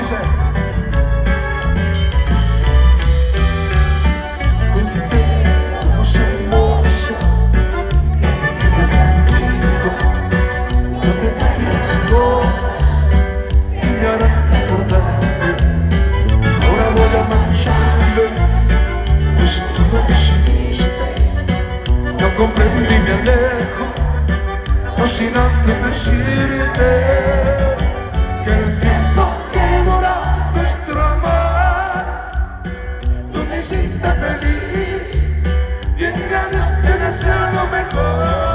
dice. Comprendí, me alejo, no sin antes decirte que el tiempo que dura nuestro amor, tú me hiciste feliz y en ganas de desear lo mejor.